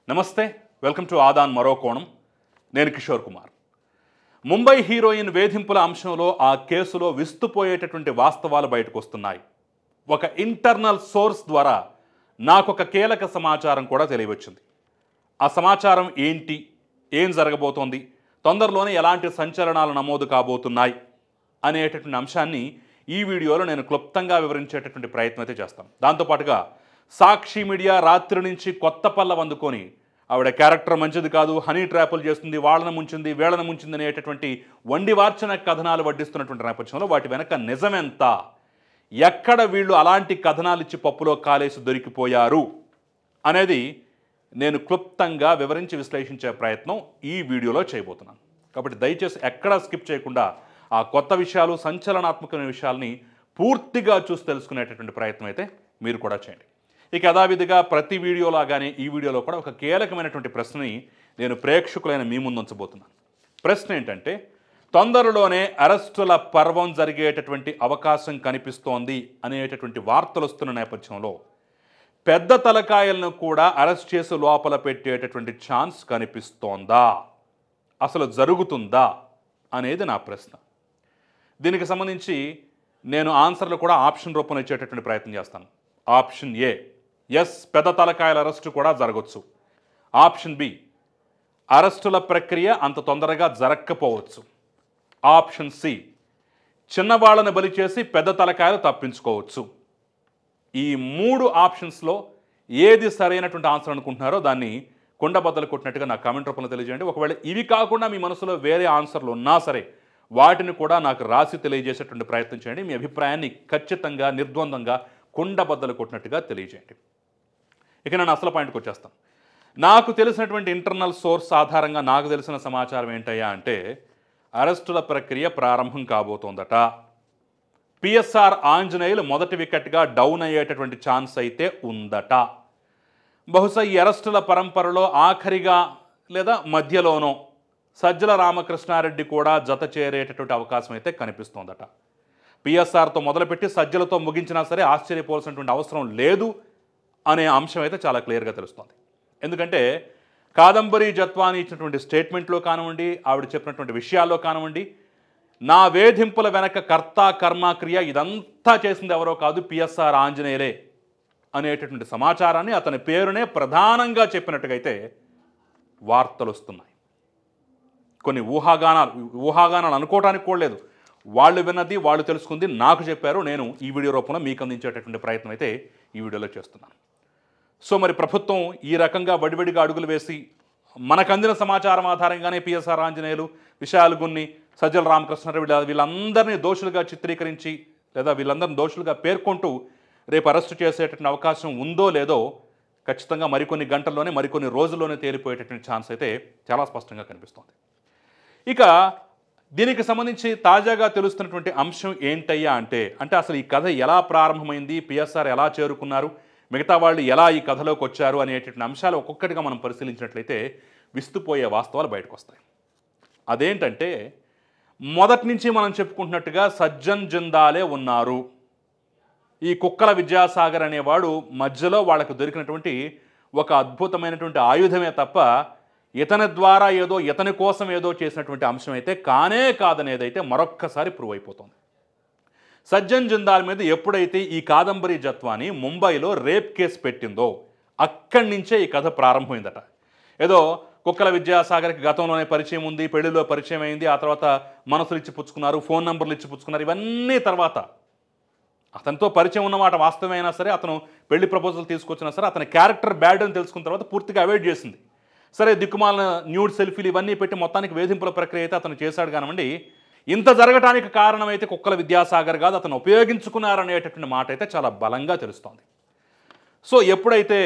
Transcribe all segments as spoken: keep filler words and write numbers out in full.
నమస్తే, welcome to Aadan మరో కోణం. నేను కిషోర్ కుమార్. ముంబై హీరోయిన్ వేధింపుల అంశంలో ఆ కేసులో విస్తుపోయేటటువంటి వాస్తవాలు బయటకు వస్తున్నాయి. ఒక ఇంటర్నల్ సోర్స్ ద్వారా నాకు ఒక కీలక సమాచారం కూడా తెలియవచ్చింది. ఆ సమాచారం ఏంటి, ఏం జరగబోతోంది, తొందరలోనే ఎలాంటి సంచలనాలు నమోదు కాబోతున్నాయి అనేటటువంటి అంశాన్ని ఈ వీడియోలో నేను క్లుప్తంగా వివరించేటటువంటి ప్రయత్నం అయితే చేస్తాను. దాంతోపాటుగా సాక్షి మీడియా రాత్రి నుంచి కొత్త పల్లవి అందుకొని ఆవిడ క్యారెక్టర్ మంచిది కాదు, హనీ ట్రాపులు చేస్తుంది, వాళ్ళను ముంచింది, వీళ్ళను ముంచింది అనేటటువంటి వండి వార్చన కథనాలు వడ్డిస్తున్నటువంటి నేపథ్యంలో వాటి వెనక నిజమెంత, ఎక్కడ వీళ్ళు అలాంటి కథనాలు ఇచ్చి పప్పులో కాలేసి దొరికిపోయారు అనేది నేను క్లుప్తంగా వివరించి విశ్లేషించే ప్రయత్నం ఈ వీడియోలో చేయబోతున్నాను. కాబట్టి దయచేసి ఎక్కడా స్కిప్ చేయకుండా ఆ కొత్త విషయాలు, సంచలనాత్మకమైన విషయాల్ని పూర్తిగా చూసి తెలుసుకునేటటువంటి ప్రయత్నం అయితే మీరు కూడా చేయండి. ఇక యథావిధిగా ప్రతి వీడియోలాగానే ఈ వీడియోలో కూడా ఒక కీలకమైనటువంటి ప్రశ్నని నేను ప్రేక్షకులైన మీ ముందు ఉంచబోతున్నాను. ప్రశ్న ఏంటంటే, తొందరలోనే అరెస్టుల పర్వం జరిగేటటువంటి అవకాశం కనిపిస్తోంది అనేటటువంటి వార్తలు వస్తున్న నేపథ్యంలో పెద్ద తలకాయలను కూడా అరెస్ట్ చేసి లోపల పెట్టేటటువంటి ఛాన్స్ కనిపిస్తోందా, అసలు జరుగుతుందా అనేది నా ప్రశ్న. దీనికి సంబంధించి నేను ఆన్సర్లు కూడా ఆప్షన్ రూపంలో ఇచ్చేటటువంటి ప్రయత్నం చేస్తాను. ఆప్షన్ ఏ, ఎస్, పెద్ద తలకాయల అరెస్టు కూడా జరగవచ్చు. ఆప్షన్ బి, అరెస్టుల ప్రక్రియ అంత తొందరగా జరగకపోవచ్చు. ఆప్షన్ సి, చిన్నవాళ్ళని బలి చేసి పెద్ద తలకాయలు తప్పించుకోవచ్చు. ఈ మూడు ఆప్షన్స్లో ఏది సరైనటువంటి ఆన్సర్ అనుకుంటున్నారో దాన్ని కుండబద్దలు కొట్టినట్టుగా నా కామెంట్ రూపంలో తెలియజేయండి. ఒకవేళ ఇవి కాకుండా మీ మనసులో వేరే ఆన్సర్లు ఉన్నా సరే వాటిని కూడా నాకు రాసి తెలియజేసేటువంటి ప్రయత్నం చేయండి. మీ అభిప్రాయాన్ని ఖచ్చితంగా నిర్ద్వందంగా కుండబద్దలు కొట్టినట్టుగా తెలియజేయండి. ఇక నేను అసలు పాయింట్కి వచ్చేస్తాను. నాకు తెలిసినటువంటి ఇంటర్నల్ సోర్స్ ఆధారంగా నాకు తెలిసిన సమాచారం ఏంటయ్యా అంటే, అరెస్టుల ప్రక్రియ ప్రారంభం కాబోతోందట. పిఎస్ఆర్ ఆంజనేయులు మొదటి వికెట్గా డౌన్ అయ్యేటటువంటి ఛాన్స్ అయితే ఉందట. బహుశా ఈ అరెస్టుల పరంపరలో ఆఖరిగా లేదా మధ్యలోనో సజ్జల రామకృష్ణారెడ్డి కూడా జత చేరేటటువంటి అవకాశం అయితే కనిపిస్తోందట. పిఎస్ఆర్తో మొదలుపెట్టి సజ్జలతో ముగించినా సరే ఆశ్చర్యపోవాల్సినటువంటి అవసరం లేదు అనే అంశం అయితే చాలా క్లియర్గా తెలుస్తోంది. ఎందుకంటే కాదంబరి జత్వాని ఇచ్చినటువంటి స్టేట్మెంట్లో కానివ్వండి, ఆవిడ చెప్పినటువంటి విషయాల్లో కానివ్వండి, నా వేధింపుల వెనక కర్త కర్మ క్రియ ఇదంతా చేసింది ఎవరో కాదు, పిఎస్ఆర్ ఆంజనేయులే అనేటటువంటి సమాచారాన్ని అతని పేరునే ప్రధానంగా చెప్పినట్టుగా అయితే వార్తలు వస్తున్నాయి. కొన్ని ఊహాగానాలు ఊహాగానాలు అనుకోవడానికి కూడా లేదు. వాళ్ళు విన్నది, వాళ్ళు తెలుసుకుంది నాకు చెప్పారు. నేను ఈ వీడియో రూపంలో మీకు అందించేటటువంటి ప్రయత్నం అయితే ఈ వీడియోలో చేస్తున్నాను. సో మరి ప్రభుత్వం ఈ రకంగా వడివడిగా అడుగులు వేసి మనకు అందిన సమాచారం ఆధారంగానే పిఎస్ఆర్ ఆంజనేయులు, విశాల్ గున్ని, సజ్జల రామకృష్ణారెడ్డి వీళ్ళ వీళ్ళందరినీ దోషులుగా చిత్రీకరించి లేదా వీళ్ళందరినీ దోషులుగా పేర్కొంటూ రేపు అరెస్టు చేసేటటువంటి అవకాశం ఉందో లేదో ఖచ్చితంగా మరికొన్ని గంటల్లోనే, మరికొన్ని రోజుల్లోనే తేలిపోయేటటువంటి ఛాన్స్ అయితే చాలా స్పష్టంగా కనిపిస్తోంది. ఇక దీనికి సంబంధించి తాజాగా తెలుస్తున్నటువంటి అంశం ఏంటయ్యా అంటే అంటే అసలు ఈ కథ ఎలా ప్రారంభమైంది, పిఎస్ఆర్ ఎలా చేరుకున్నారు, మిగతా వాళ్ళు ఎలా ఈ కథలోకి వచ్చారు అనేటటువంటి అంశాలు ఒక్కొక్కటిగా మనం పరిశీలించినట్లయితే విస్తుపోయే వాస్తవాలు బయటకు వస్తాయి. అదేంటంటే, మొదటి నుంచి మనం చెప్పుకుంటున్నట్టుగా సజ్జన్ జిందాలే ఉన్నారు. ఈ కుక్కల విద్యాసాగర్ అనేవాడు మధ్యలో వాళ్ళకు దొరికినటువంటి ఒక అద్భుతమైనటువంటి ఆయుధమే తప్ప ఇతని ద్వారా ఏదో ఇతని కోసం ఏదో చేసినటువంటి అంశం అయితే కానే కాదనేదైతే మరొక్కసారి ప్రూవ్ అయిపోతుంది. సజ్జన్ జిందాల్ మీద ఎప్పుడైతే ఈ కాదంబరి జత్వాని ముంబైలో రేప్ కేసు పెట్టిందో అక్కడి నుంచే ఈ కథ ప్రారంభమైందట. ఏదో కుక్కల విద్యాసాగర్కి గతంలోనే పరిచయం ఉంది, పెళ్లిలో పరిచయం అయింది, ఆ తర్వాత మనసులు ఇచ్చి పుచ్చుకున్నారు, ఫోన్ నెంబర్లు ఇచ్చి పుచ్చుకున్నారు, ఇవన్నీ తర్వాత అతనితో పరిచయం ఉన్నమాట వాస్తవమైనా సరే, అతను పెళ్లి ప్రపోజల్ తీసుకొచ్చినా సరే అతని క్యారెక్టర్ బ్యాడ్ అని తెలుసుకున్న తర్వాత పూర్తిగా అవాయిడ్ చేసింది. సరే, దిక్కుమాలిన న్యూడ్ సెల్ఫీలు ఇవన్నీ పెట్టి మొత్తానికి వేధింపుల ప్రక్రియ అయితే అతను చేశాడు కానివ్వండి. ఇంత జరగటానికి కారణమైతే కుక్కల విద్యాసాగర్ కాదు, అతను ఉపయోగించుకున్నారనేటటువంటి మాట అయితే చాలా బలంగా తెలుస్తోంది. సో ఎప్పుడైతే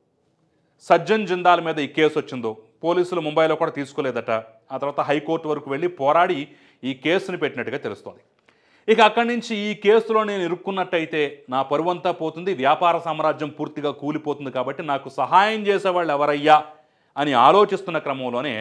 సజ్జన్ జిందాల్ మీద ఈ కేసు వచ్చిందో పోలీసులు ముంబైలో కూడా తీసుకోలేదట. ఆ తర్వాత హైకోర్టు వరకు వెళ్ళి పోరాడి ఈ కేసుని పెట్టినట్టుగా తెలుస్తోంది. ఇక అక్కడి నుంచి ఈ కేసులో నేను ఇరుక్కున్నట్టయితే నా పరువంతా పోతుంది, వ్యాపార సామ్రాజ్యం పూర్తిగా కూలిపోతుంది, కాబట్టి నాకు సహాయం చేసేవాళ్ళు ఎవరయ్యా అని ఆలోచిస్తున్న క్రమంలోనే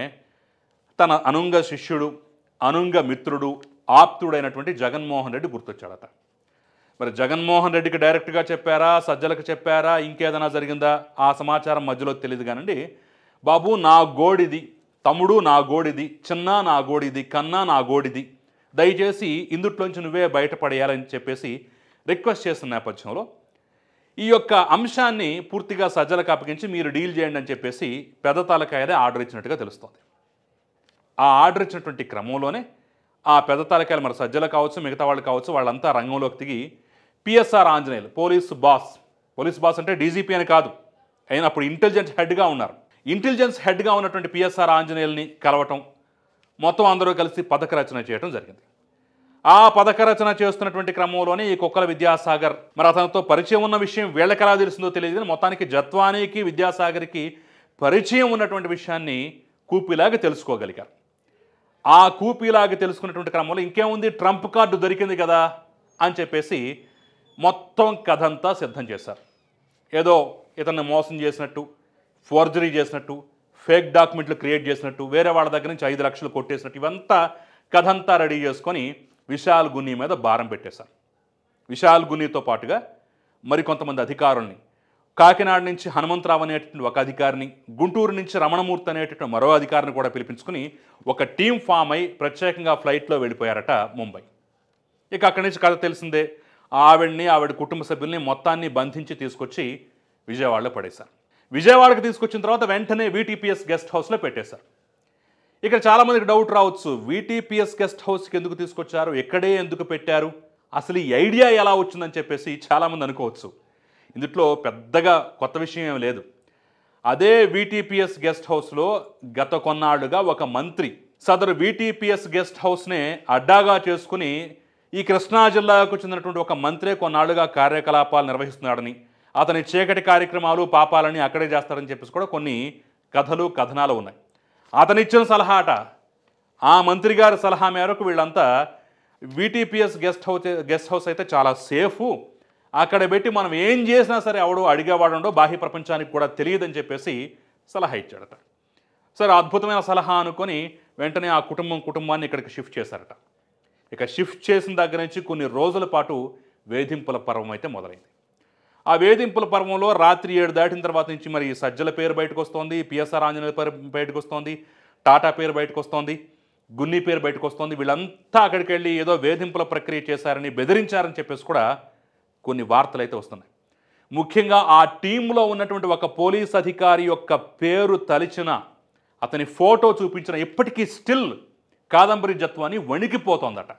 తన అనుంగ శిష్యుడు, అనుంగ మిత్రుడు, ఆప్తుడైనటువంటి జగన్మోహన్ రెడ్డి గుర్తొచ్చాడట. మరి జగన్మోహన్ రెడ్డికి డైరెక్ట్గా చెప్పారా, సజ్జలకు చెప్పారా, ఇంకేదైనా జరిగిందా ఆ సమాచారం మధ్యలో తెలియదు కానండి. బాబు నా గోడిది, తమ్ముడు నా గోడిది, చిన్న నా గోడిది, కన్నా నా గోడిది, దయచేసి ఇందుట్లోంచి నువ్వే బయటపడేయాలని చెప్పేసి రిక్వెస్ట్ చేస్తున్న నేపథ్యంలో ఈ యొక్క అంశాన్ని పూర్తిగా సజ్జలకు అప్పగించి మీరు డీల్ చేయండి అని చెప్పేసి పెద్ద తలకాయలే ఆర్డర్ ఇచ్చినట్టుగా తెలుస్తోంది. ఆ ఆర్డర్ ఇచ్చినటువంటి క్రమంలోనే ఆ పెద్ద తలకాయలు మరి సజ్జలు కావచ్చు, మిగతా వాళ్ళు కావచ్చు, వాళ్ళంతా రంగంలోకి దిగి PSR Anjaneyulu police boss, police boss అంటే డీజీపీ అని కాదు, అయినా అప్పుడు ఇంటెలిజెన్స్ హెడ్గా ఉన్నారు. ఇంటెలిజెన్స్ హెడ్గా ఉన్నటువంటి పిఎస్ఆర్ ఆంజనేయుల్ని కలవటం, మొత్తం అందరూ కలిసి పథక రచన చేయడం జరిగింది. ఆ పథక రచన చేస్తున్నటువంటి క్రమంలోనే ఈ కుక్కల విద్యాసాగర్ మరి అతనితో పరిచయం ఉన్న విషయం వీళ్ళకి ఎలా తెలిసిందో తెలియదు, కానీ మొత్తానికి జత్వానీకి విద్యాసాగర్కి పరిచయం ఉన్నటువంటి విషయాన్ని కూపిలాగా తెలుసుకోగలిగారు. ఆ కూపిలాగా తెలుసుకున్నటువంటి క్రమంలో ఇంకేముంది, ట్రంప్ కార్డు దొరికింది కదా అని చెప్పేసి మొత్తం కథ అంతా సిద్ధం చేశారు. ఏదో ఇతన్ని మోసం చేసినట్టు, ఫోర్జరీ చేసినట్టు, ఫేక్ డాక్యుమెంట్లు క్రియేట్ చేసినట్టు, వేరే వాళ్ళ దగ్గర నుంచి ఐదు లక్షలు కొట్టేసినట్టు, ఇవంతా కథ అంతా రెడీ చేసుకొని విశాల్ గున్ని మీద భారం పెట్టేశారు. విశాల్ గున్నితో పాటుగా మరికొంతమంది అధికారుల్ని, కాకినాడ నుంచి హనుమంతరావు అనేటువంటి ఒక అధికారిని, గుంటూరు నుంచి రమణమూర్తి అనేటువంటి మరో అధికారిని కూడా పిలిపించుకుని ఒక టీం ఫామ్ అయి ప్రత్యేకంగా ఫ్లైట్లో వెళ్ళిపోయారట ముంబై. ఇక అక్కడి నుంచి కథ తెలిసిందే, ఆవిడ్ని ఆవిడ కుటుంబ సభ్యుల్ని మొత్తాన్ని బంధించి తీసుకొచ్చి విజయవాడలో పడేశారు. విజయవాడకు తీసుకొచ్చిన తర్వాత వెంటనే వీటీపీఎస్ గెస్ట్ హౌస్లో పెట్టేశారు. ఇక్కడ చాలామందికి డౌట్ రావచ్చు, వీటీపీఎస్ గెస్ట్ హౌస్కి ఎందుకు తీసుకొచ్చారు, ఎక్కడే ఎందుకు పెట్టారు, అసలు ఈ ఐడియా ఎలా వచ్చిందని చెప్పేసి చాలామంది అనుకోవచ్చు. ఇందులో పెద్దగా కొత్త విషయం ఏమి లేదు. అదే వీటీపీఎస్ గెస్ట్ హౌస్లో గత కొన్నాళ్లుగా ఒక మంత్రి సదరు వీటీపీఎస్ గెస్ట్ హౌస్నే అడ్డాగా చేసుకుని ఈ కృష్ణా జిల్లాకు చెందినటువంటి ఒక మంత్రే కొన్నాళ్లుగా కార్యకలాపాలు నిర్వహిస్తున్నాడని, అతని చీకటి కార్యక్రమాలు పాపాలని అక్కడే చేస్తారని చెప్పేసి కూడా కొన్ని కథలు కథనాలు ఉన్నాయి. అతనిచ్చిన సలహాట, ఆ మంత్రి గారి సలహా మేరకు వీళ్ళంతా VTPS guest house guest house అయితే చాలా సేఫు, అక్కడ పెట్టి మనం ఏం చేసినా సరే ఎవడో అడిగేవాడుండో, బాహ్య ప్రపంచానికి కూడా తెలియదని చెప్పేసి సలహా ఇచ్చాడట. సరే, అద్భుతమైన సలహా అనుకొని వెంటనే ఆ కుటుంబం కుటుంబాన్ని ఇక్కడికి షిఫ్ట్ చేశారట. ఇక షిఫ్ట్ చేసిన దగ్గర నుంచి కొన్ని రోజుల పాటు వేధింపుల పర్వం అయితే మొదలైంది. ఆ వేధింపుల పర్వంలో రాత్రి ఏడు దాటిన తర్వాత నుంచి మరి సజ్జల పేరు బయటకు వస్తోంది, పిఎస్ఆర్ ఆంజనేయుల పేరు బయటకు వస్తోంది, టాటా పేరు బయటకు వస్తోంది, గున్ని పేరు బయటకు వస్తోంది. వీళ్ళంతా అక్కడికి వెళ్ళి ఏదో వేధింపుల ప్రక్రియ చేశారని, బెదిరించారని చెప్పేసి కూడా కొన్ని వార్తలు అయితే వస్తున్నాయి. ముఖ్యంగా ఆ టీంలో ఉన్నటువంటి ఒక పోలీస్ అధికారి యొక్క పేరు తలిచిన, అతని ఫోటో చూపించిన, ఇప్పటికీ స్టిల్ కాదంబరి జత్వాని వణికిపోతోందట.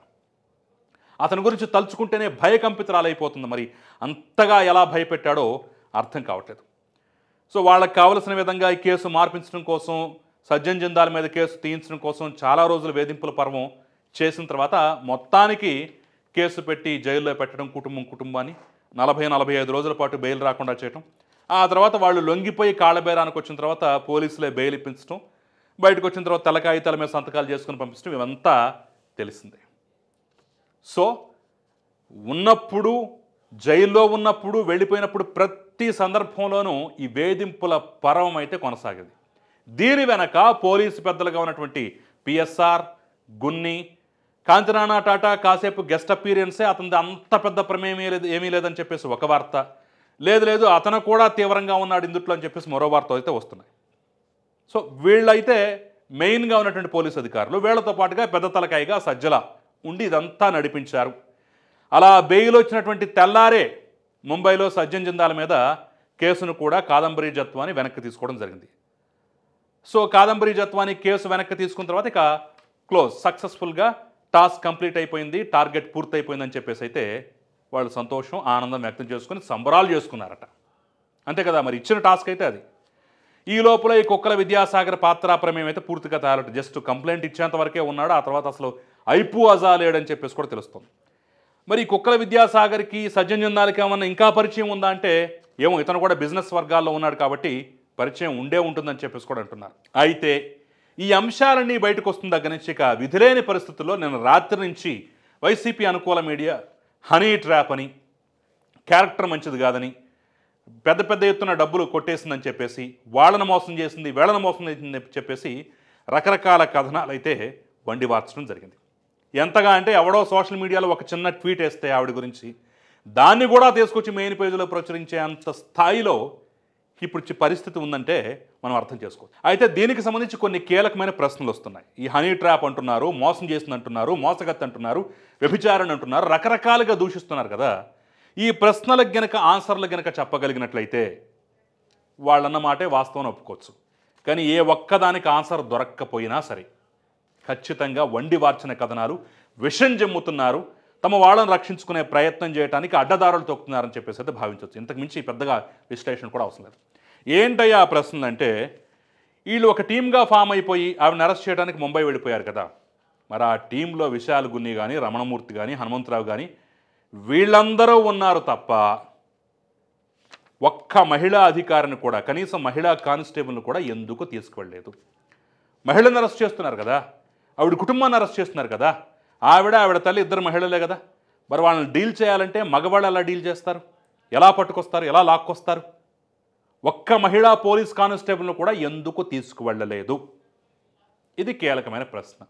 అతని గురించి తలుచుకుంటేనే భయకంపితురాలైపోతుంది. మరి అంతగా ఎలా భయపెట్టాడో అర్థం కావట్లేదు. సో వాళ్ళకి కావలసిన విధంగా ఈ కేసు మార్పించడం కోసం, సజ్జన్ జిందాల మీద కేసు తీయించడం కోసం చాలా రోజులు వేధింపుల పర్వం చేసిన తర్వాత మొత్తానికి కేసు పెట్టి జైల్లో పెట్టడం, కుటుంబం కుటుంబాన్ని నలభై నలభై ఐదు రోజుల పాటు బెయిల్ రాకుండా చేయటం, ఆ తర్వాత వాళ్ళు లొంగిపోయి కాళ్ళబేరానికి వచ్చిన తర్వాత పోలీసులే బెయిల్ ఇప్పించడం, బయటకు వచ్చిన తర్వాత తెల్లకాగితాల మీద సంతకాలు చేసుకుని పంపించడం, ఇవంతా తెలిసిందే. సో ఉన్నప్పుడు, జైల్లో ఉన్నప్పుడు, వెళ్ళిపోయినప్పుడు ప్రతి సందర్భంలోనూ ఈ వేధింపుల పర్వం అయితే కొనసాగింది. దీని వెనక పోలీసు పెద్దలుగా ఉన్నటువంటి పిఎస్ఆర్, గున్ని, కాంతిరాణా టాటా కాసేపు గెస్ట్ అపీరియన్సే, అతనిది అంత పెద్ద ప్రమేయం లేదు ఏమీ లేదని చెప్పేసి ఒక వార్త, లేదు లేదు అతను కూడా తీవ్రంగా ఉన్నాడు ఇందుట్లో అని చెప్పేసి మరో వార్త అయితే వస్తున్నాయి. సో వీళ్ళైతే మెయిన్గా ఉన్నటువంటి పోలీసు అధికారులు, వీళ్లతో పాటుగా పెద్ద తలకాయగా సజ్జల ఉండి ఇదంతా నడిపించారు. అలా బెయిల్ వచ్చినటువంటి తెల్లారే ముంబైలో సజ్జన్ జిందాల మీద కేసును కూడా కాదంబరి జత్వాని వెనక్కి తీసుకోవడం జరిగింది. సో కాదంబరి జత్వాని కేసు వెనక్కి తీసుకున్న తర్వాత ఇక క్లోజ్, సక్సెస్ఫుల్గా టాస్క్ కంప్లీట్ అయిపోయింది, టార్గెట్ పూర్తయిపోయిందని చెప్పేసి అయితే వాళ్ళు సంతోషం, ఆనందం వ్యక్తం చేసుకుని సంబరాలు చేసుకున్నారట. అంతే కదా, మరి ఇచ్చిన టాస్క్ అయితే అది. ఈ లోపల ఈ కుక్కల విద్యాసాగర్ పాత్ర ప్రమేయం అయితే పూర్తిగా తేలట. జస్ట్ కంప్లైంట్ ఇచ్చేంత వరకే ఉన్నాడు, ఆ తర్వాత అసలు అయిపో అజా లేడని చెప్పేసి కూడా తెలుస్తుంది. మరి ఈ కుక్కల విద్యాసాగర్కి సజ్జన్ జిందాల్కి ఏమన్నా ఇంకా పరిచయం ఉందా అంటే ఏమో, ఇతను కూడా బిజినెస్ వర్గాల్లో ఉన్నాడు కాబట్టి పరిచయం ఉండే ఉంటుందని చెప్పేసి కూడా అంటున్నారు. అయితే ఈ అంశాలన్నీ బయటకు వస్తున్న దగ్గర నుంచి ఇక విధిలేని పరిస్థితుల్లో నేను రాత్రి నుంచి వైసీపీ అనుకూల మీడియా హనీ ట్రాప్ అని, క్యారెక్టర్ మంచిది కాదని, పెద్ద పెద్ద ఎత్తున డబ్బులు కొట్టేసిందని చెప్పేసి, వాళ్ళను మోసం చేసింది, వీళ్ళను మోసం చేసిందని చెప్పేసి రకరకాల కథనాలు అయితే వండి వార్చడం జరిగింది. ఎంతగా అంటే ఎవడో సోషల్ మీడియాలో ఒక చిన్న ట్వీట్ వేస్తే ఆవిడ గురించి, దాన్ని కూడా తీసుకొచ్చి మెయిన్ పేజీలో ప్రచురించే అంత స్థాయిలో ఇప్పుడు చి- పరిస్థితి ఉందంటే మనం అర్థం చేసుకోవచ్చు. అయితే దీనికి సంబంధించి కొన్ని కీలకమైన ప్రశ్నలు వస్తున్నాయి. ఈ హనీ ట్రాప్ అంటున్నారు, మోసం చేసింది అంటున్నారు, మోసగత్తి అంటున్నారు, వ్యభిచారణ అంటున్నారు, రకరకాలుగా దూషిస్తున్నారు కదా. ఈ ప్రశ్నలకు గనక ఆన్సర్లు గనక చెప్పగలిగినట్లయితే వాళ్ళన్న మాటే వాస్తవం ఒప్పుకోవచ్చు. కానీ ఏ ఒక్కదానికి ఆన్సర్ దొరక్కపోయినా సరే ఖచ్చితంగా వండి వార్చిన కథనాలు విషం జమ్ముతున్నారు, తమ వాళ్ళని రక్షించుకునే ప్రయత్నం చేయడానికి అడ్డదారులు తొక్కుతున్నారని చెప్పేసి అయితే భావించవచ్చు. ఇంతకు మించి పెద్దగా విశ్లేషణ కూడా అవసరం లేదు. ఏంటయ్యా ఆ ప్రశ్నలు అంటే, వీళ్ళు ఒక టీమ్గా ఫామ్ అయిపోయి ఆవిడని అరెస్ట్ చేయడానికి ముంబై వెళ్ళిపోయారు కదా. మరి ఆ టీంలో విశాల్ గున్ని కానీ, రమణమూర్తి కానీ, హనుమంతరావు కానీ వీళ్ళందరూ ఉన్నారు తప్ప ఒక్క మహిళా అధికారిని కూడా, కనీసం మహిళా కానిస్టేబుల్ని కూడా ఎందుకు తీసుకువెళ్ళలేదు. మహిళను అరెస్ట్ చేస్తున్నారు కదా, ఆవిడ కుటుంబాన్ని అరెస్ట్ చేస్తున్నారు కదా, ఆవిడ ఆవిడ తల్లి ఇద్దరు మహిళలే కదా. మరి వాళ్ళని డీల్ చేయాలంటే మగవాళ్ళు ఎలా డీల్ చేస్తారు, ఎలా పట్టుకొస్తారు, ఎలా లాక్కొస్తారు? ఒక్క మహిళా పోలీస్ కానిస్టేబుల్ను కూడా ఎందుకు తీసుకువెళ్ళలేదు? ఇది కీలకమైన ప్రశ్న.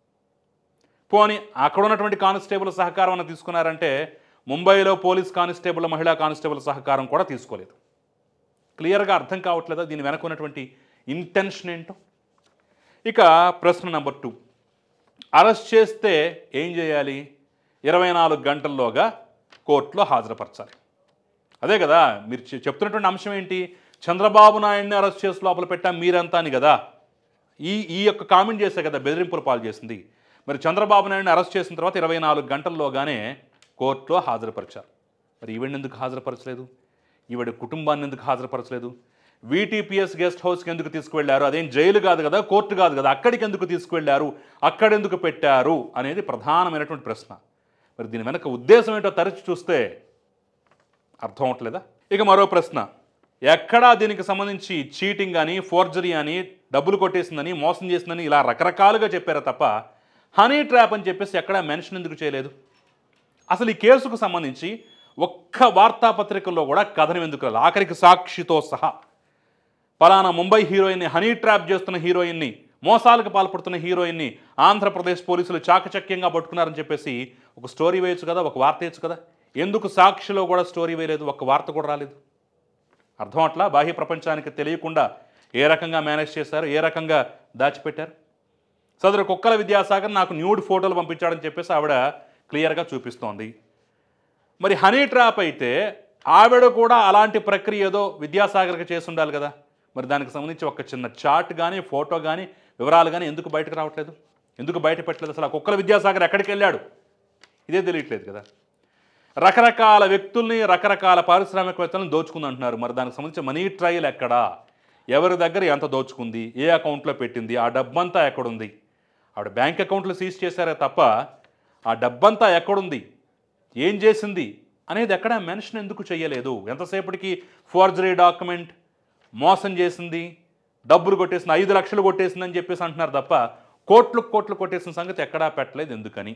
పోనీ అక్కడ ఉన్నటువంటి కానిస్టేబుల్ సహకారం అని తీసుకున్నారంటే ముంబైలో పోలీస్ కానిస్టేబుల్ మహిళా కానిస్టేబుల్ సహకారం కూడా తీసుకోలేదు. క్లియర్గా అర్థం కావట్లేదా దీని వెనక ఉన్నటువంటి ఇంటెన్షన్ ఏంటో? ఇక ప్రశ్న నెంబర్ టూ, అరెస్ట్ చేస్తే ఏం చేయాలి? ఇరవై నాలుగు గంటల్లోగా కోర్టులో హాజరుపరచాలి. అదే కదా మీరు చెప్తున్నటువంటి అంశం ఏంటి? చంద్రబాబు నాయుడిని అరెస్ట్ చేసి లోపల పెట్టాం మీరంతా అని కదా ఈ ఈ యొక్క కామెంట్ చేసే కదా బెదిరింపులు పాలు చేసింది. మరి చంద్రబాబు నాయుడిని అరెస్ట్ చేసిన తర్వాత ఇరవై నాలుగు గంటల్లోగానే కోర్టులో హాజరుపరిచారు. మరి ఈవిడ ఎందుకు హాజరుపరచలేదు? ఈవిడ కుటుంబాన్ని ఎందుకు హాజరుపరచలేదు? వీటీపీఎస్ గెస్ట్ హౌస్కి ఎందుకు తీసుకువెళ్ళారు? అదేం జైలు కాదు కదా, కోర్టు కాదు కదా, అక్కడికి ఎందుకు తీసుకువెళ్ళారు, అక్కడెందుకు పెట్టారు అనేది ప్రధానమైనటువంటి ప్రశ్న. మరి దీని వెనక ఉద్దేశం ఏంటో తరచి చూస్తే అర్థం అవట్లేదా? ఇక మరో ప్రశ్న, ఎక్కడా దీనికి సంబంధించి చీటింగ్ అని, ఫోర్జరీ అని, డబ్బులు కొట్టేసిందని, మోసం చేసిందని ఇలా రకరకాలుగా చెప్పారు తప్ప హనీ ట్రాప్ అని చెప్పేసి ఎక్కడా మెన్షన్ ఎందుకు చేయలేదు? అసలు ఈ కేసుకు సంబంధించి ఒక్క వార్తాపత్రికల్లో కూడా కథనం ఎందుకు రాలేదు? ఆఖరికి సాక్షితో సహా పలానా ముంబై హీరోయిన్ని, హనీ ట్రాప్ చేస్తున్న హీరోయిన్ని, మోసాలకు పాల్పడుతున్న హీరోయిన్ని ఆంధ్రప్రదేశ్ పోలీసులు చాకచక్యంగా పట్టుకున్నారని చెప్పేసి ఒక స్టోరీ వేయచ్చు కదా, ఒక వార్త వేయచ్చు కదా. ఎందుకు సాక్షిలో కూడా స్టోరీ వేయలేదు, ఒక్క వార్త కూడా రాలేదు? అర్థం అట్లా బాహ్య ప్రపంచానికి తెలియకుండా ఏ రకంగా మేనేజ్ చేశారు, ఏ రకంగా దాచిపెట్టారు? సదరు కుక్కల విద్యాసాగర్ నాకు న్యూడ్ ఫోటోలు పంపించాడని చెప్పేసి ఆవిడ క్లియర్గా చూపిస్తోంది. మరి హనీ ట్రాప్ అయితే ఆవిడ కూడా అలాంటి ప్రక్రియ ఏదో విద్యాసాగర్కి చేసి ఉండాలి కదా. మరి దానికి సంబంధించి ఒక చిన్న చాట్ కానీ, ఫోటో కానీ, వివరాలు కానీ ఎందుకు బయటకు రావట్లేదు? ఎందుకు బయట పెట్టలేదు? అసలు ఆ కుక్కల విద్యాసాగర్ ఎక్కడికి వెళ్ళాడు ఇదే తెలియట్లేదు కదా. రకరకాల వ్యక్తుల్ని, రకరకాల పారిశ్రామికవేత్తలను దోచుకుందంటున్నారు. మరి దానికి సంబంధించి మనీ ట్రయల్ ఎక్కడా, ఎవరి దగ్గర ఎంత దోచుకుంది, ఏ అకౌంట్లో పెట్టింది, ఆ డబ్బంతా ఎక్కడుంది? ఆవిడ బ్యాంక్ అకౌంట్లు సీజ్ చేశారే తప్ప ఆ డబ్బంతా ఎక్కడుంది, ఏం చేసింది అనేది ఎక్కడా మెన్షన్ ఎందుకు చేయలేదు? ఎంతసేపటికి ఫోర్జరీ డాక్యుమెంట్, మోసం చేసింది, డబ్బులు కొట్టేసింది, ఐదు లక్షలు కొట్టేసిందని చెప్పేసి అంటున్నారు తప్ప కోట్లు కోట్లు కొట్టేసిన సంగతి ఎక్కడా పెట్టలేదు. ఎందుకని?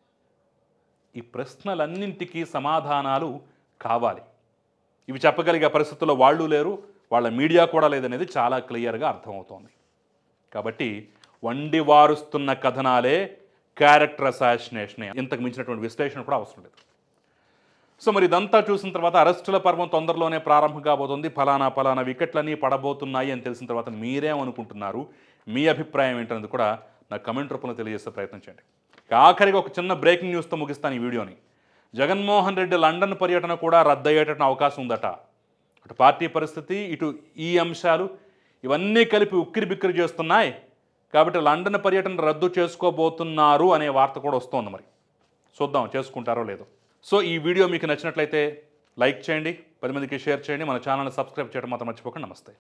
ఈ ప్రశ్నలన్నింటికీ సమాధానాలు కావాలి. ఇవి చెప్పగలిగే పరిస్థితుల్లో వాళ్ళు లేరు, వాళ్ళ మీడియా కూడా లేదనేది చాలా క్లియర్గా అర్థమవుతోంది. కాబట్టి వండి వారుస్తున్న కథనాలే క్యారెక్టర్ అసాసినేషనే, ఇంతకు మించినటువంటి విశ్లేషణ కూడా అవసరం లేదు. సో మరి ఇదంతా చూసిన తర్వాత అరెస్టుల పర్వం తొందరలోనే ప్రారంభం కాబోతుంది, ఫలానా ఫలానా వికెట్లన్నీ పడబోతున్నాయి అని తెలిసిన తర్వాత మీరేమనుకుంటున్నారు, మీ అభిప్రాయం ఏంటనేది కూడా నాకు కమెంట్ రూపంలో తెలియజేసే ప్రయత్నం చేయండి. ఆఖరికి ఒక చిన్న బ్రేకింగ్ న్యూస్తో ముగిస్తాను ఈ వీడియోని. జగన్మోహన్ రెడ్డి లండన్ పర్యటన కూడా రద్దయ్యేటట్టు అవకాశం ఉందట. అటు పార్టీ పరిస్థితి, ఇటు ఈ అంశాలు ఇవన్నీ కలిపి ఉక్కిరి బిక్కిరి చేస్తున్నాయి. కాబట్టి లండన్ పర్యటన రద్దు చేసుకోబోతున్నారు అనే వార్త కూడా వస్తోంది. మరి చూద్దాం చేసుకుంటారో లేదో. సో ఈ వీడియో మీకు నచ్చినట్లయితే లైక్ చేయండి, పది మందికి షేర్ చేయండి, మన ఛానల్ని సబ్స్క్రైబ్ చేయడం మాత్రం మర్చిపోకండి. నమస్తే.